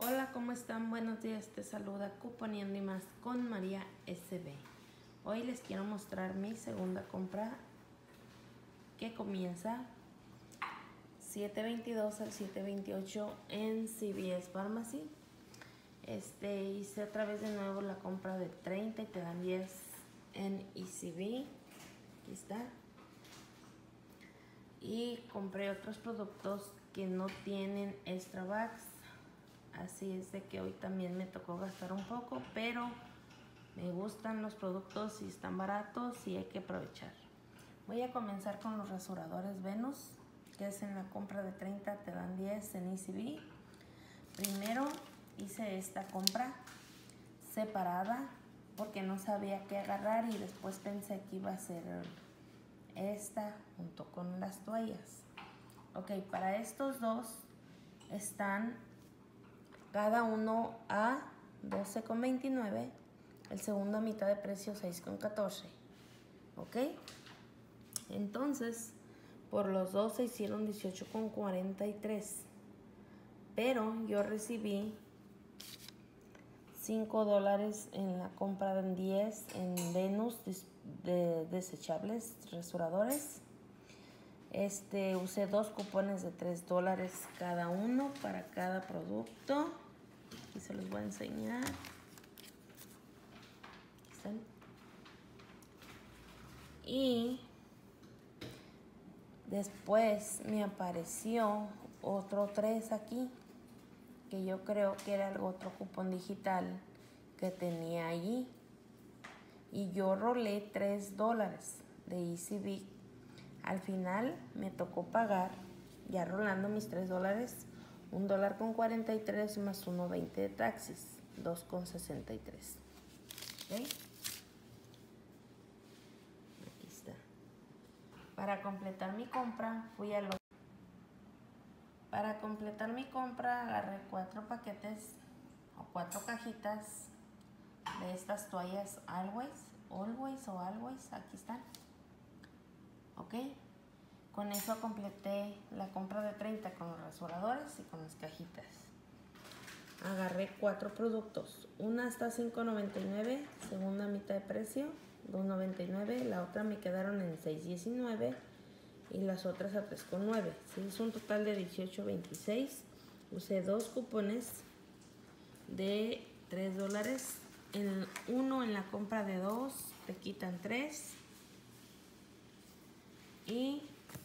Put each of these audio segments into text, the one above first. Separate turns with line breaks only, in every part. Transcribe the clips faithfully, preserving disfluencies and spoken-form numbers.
Hola, ¿cómo están? Buenos días, te saluda Cuponiendo y Más con María S B. Hoy les quiero mostrar mi segunda compra que comienza siete veintidós al siete veintiocho en C V S Pharmacy. Este, hice otra vez de nuevo la compra de treinta y te dan diez en E C B. Aquí está. Y compré otros productos que no tienen extra bags. Así es de que hoy también me tocó gastar un poco, pero me gustan los productos y están baratos y hay que aprovechar. Voy a comenzar con los rasuradores Venus, que es en la compra de treinta te dan diez en E C B. Primero hice esta compra separada porque no sabía qué agarrar y después pensé que iba a ser esta junto con las toallas. Ok, para estos dos están cada uno a doce con veintinueve, el segundo a mitad de precio seis con catorce. Ok, entonces por los dos se hicieron dieciocho con cuarenta y tres, pero yo recibí cinco dólares en la compra de diez en Venus de desechables rasuradores. Este, usé dos cupones de tres dólares cada uno para cada producto. Aquí se los voy a enseñar. Aquí están. Y después me apareció otro tres aquí, que yo creo que era algo otro cupón digital que tenía allí. Y yo rolé tres dólares de E C B. Al final me tocó pagar, ya rolando mis tres dólares, un dólar con cuarenta y tres más uno veinte de taxis, dos con sesenta y tres. ¿Okay? Aquí está. Para completar mi compra, fui a lo... Para completar mi compra, agarré cuatro paquetes o cuatro cajitas de estas toallas Always, Always o Always, aquí están. Ok, con eso completé la compra de treinta con los rasuradores y con las cajitas. Agarré cuatro productos. Una está a cinco noventa y nueve, segunda mitad de precio, dos noventa y nueve. La otra me quedaron en seis diecinueve y las otras a tres con nueve. Se hizo un total de dieciocho veintiséis. Usé dos cupones de tres dólares. En uno en la compra de dos te quitan tres. Y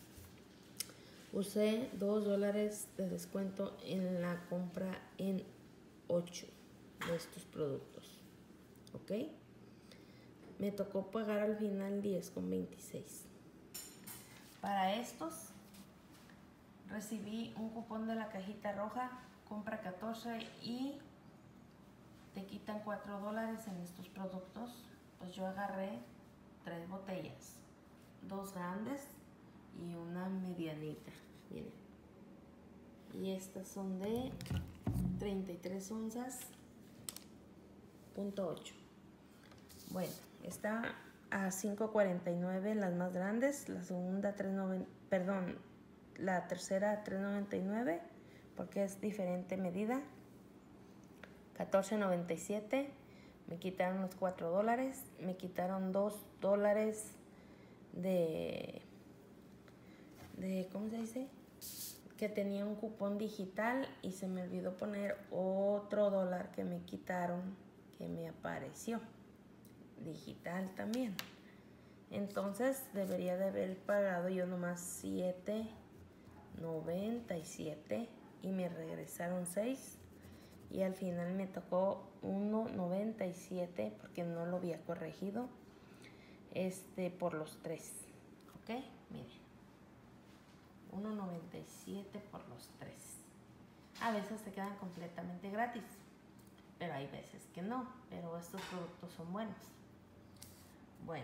usé dos dólares de descuento en la compra en ocho de estos productos. Ok, me tocó pagar al final diez con veintiséis. Para estos recibí un cupón de la cajita roja, compra catorce y te quitan cuatro dólares en estos productos. Pues yo agarré tres botellas, dos grandes y una medianita, miren. Y estas son de treinta y tres onzas, punto ocho. Bueno, está a cinco cuarenta y nueve las más grandes, la segunda tres noventa, perdón, la tercera a tres noventa y nueve porque es diferente medida. catorce noventa y siete, me quitaron los cuatro dólares, me quitaron dos dólares de de ¿cómo se dice? Que tenía un cupón digital y se me olvidó poner otro dólar que me quitaron, que me apareció digital también. Entonces debería de haber pagado yo nomás siete noventa y siete y me regresaron seis y al final me tocó uno noventa y siete porque no lo había corregido este por los tres. Ok, miren, uno noventa y siete por los tres. A veces te quedan completamente gratis, pero hay veces que no, pero estos productos son buenos. Bueno,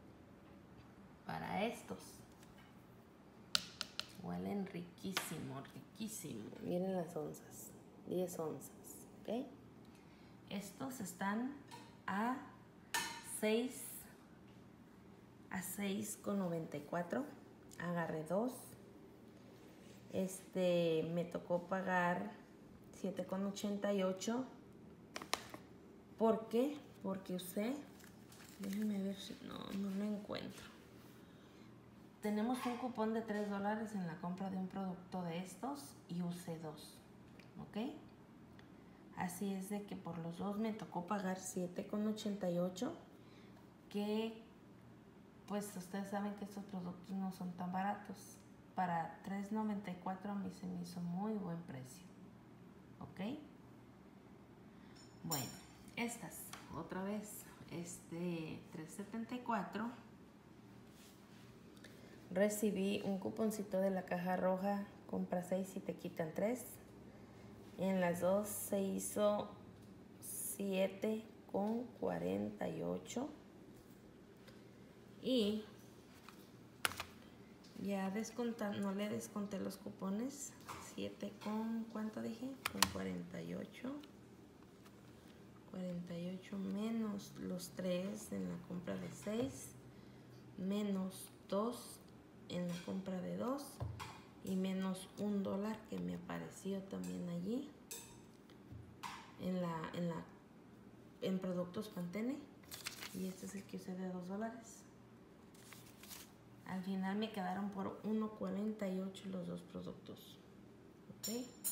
para estos huelen riquísimo, riquísimo. Miren las onzas, diez onzas, ¿ok? Estos están a seis a seis con noventa y cuatro. Agarré dos. Este, me tocó pagar siete con ochenta y ocho. ¿Por qué? Porque usé, déjenme ver si no, no lo encuentro. Tenemos un cupón de tres dólares en la compra de un producto de estos y usé dos, ¿ok? Así es de que por los dos me tocó pagar siete con ochenta y ocho, que pues ustedes saben que estos productos no son tan baratos. Para tres noventa y cuatro a mí se me hizo muy buen precio, ¿ok? Bueno, estas, otra vez, este tres setenta y cuatro. Recibí un cuponcito de la caja roja, compra seis y te quitan tres. En las dos se hizo siete con cuarenta y ocho. Y ya descontan, no le desconté los cupones. siete con, ¿cuánto dije? Con cuarenta y ocho. cuarenta y ocho menos los tres en la compra de seis, menos dos en la compra de dos y menos un dólar que me apareció también allí en la en la en productos Pantene, y este es el que usé de dos dólares. Al final me quedaron por uno cuarenta y ocho los dos productos, ok.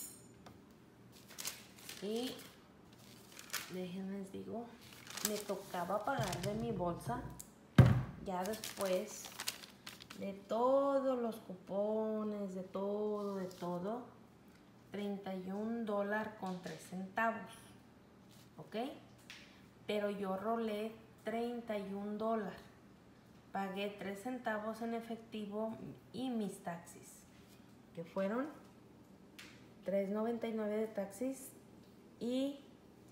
Y déjenles digo, me tocaba pagar de mi bolsa ya después de todos los cupones, de todo, de todo, treinta y un dólares con tres centavos, ¿ok? Pero yo rolé treinta y un dólares, pagué tres centavos en efectivo y mis taxis, que fueron tres noventa y nueve de taxis y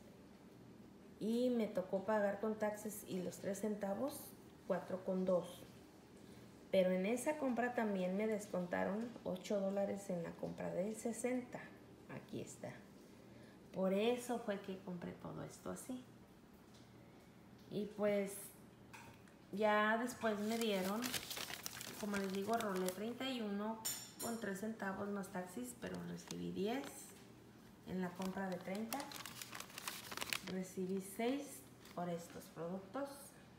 y me tocó pagar con taxes y los tres centavos, cuatro con dos. Pero en esa compra también me descontaron ocho dólares en la compra de sesenta. Aquí está. Por eso fue que compré todo esto así. Y pues ya después me dieron, como les digo, rolé treinta y uno con tres centavos más taxis, pero recibí diez en la compra de treinta. Recibí seis por estos productos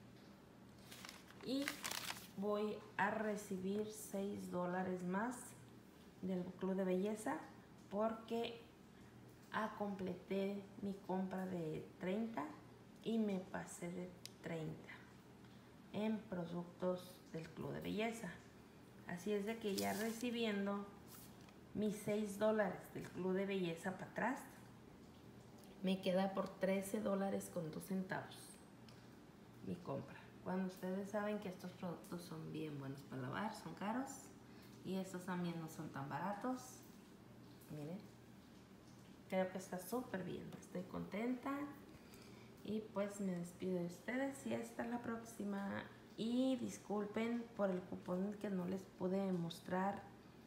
y voy a recibir seis dólares más del Club de Belleza porque ah, completé mi compra de treinta y me pasé de treinta en productos del Club de Belleza. Así es de que ya recibiendo mis seis dólares del Club de Belleza para atrás, me queda por trece dólares con dos centavos mi compra. Cuando ustedes saben que estos productos son bien buenos para lavar, son caros, y estos también no son tan baratos. Miren, creo que está súper bien, estoy contenta. Y pues me despido de ustedes y hasta la próxima. Y disculpen por el cupón que no les pude mostrar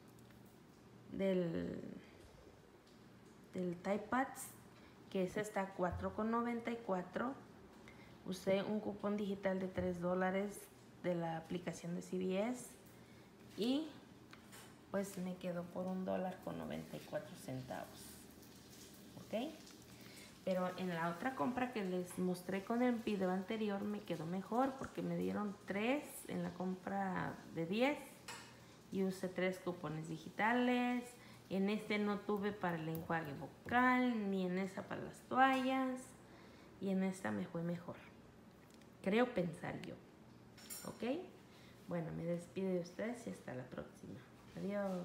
del, del Tide Pads, que ese está cuatro con noventa y cuatro. Usé un cupón digital de tres dólares de la aplicación de C V S y pues me quedó por un dólar con noventa y cuatro centavos, ¿ok? Pero en la otra compra que les mostré con el video anterior me quedó mejor porque me dieron tres en la compra de diez y usé tres cupones digitales. En este no tuve para el enjuague bucal, ni en esa para las toallas, y en esta me fue mejor. Creo pensar yo, ¿ok? Bueno, me despido de ustedes y hasta la próxima. Adiós.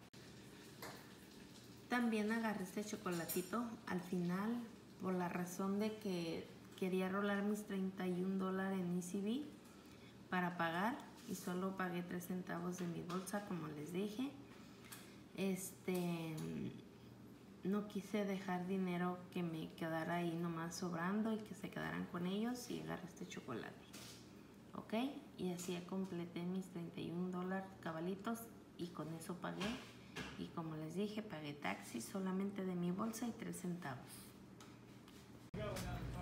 También agarré este chocolatito al final por la razón de que quería rolar mis treinta y un dólares en E C B para pagar y solo pagué tres centavos de mi bolsa, como les dije. Este, no quise dejar dinero que me quedara ahí nomás sobrando y que se quedaran con ellos, y agarré este chocolate, ok, y así completé mis treinta y un dólares cabalitos y con eso pagué. Y como les dije, pagué taxi solamente de mi bolsa y tres centavos.